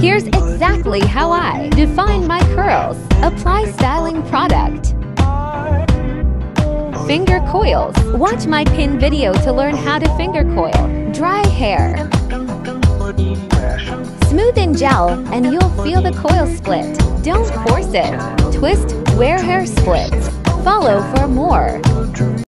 Here's exactly how I define my curls. Apply styling product. Finger coils. Watch my pin video to learn how to finger coil. Dry hair. Smooth in gel and you'll feel the coil split. Don't force it. Twist where hair splits. Follow for more.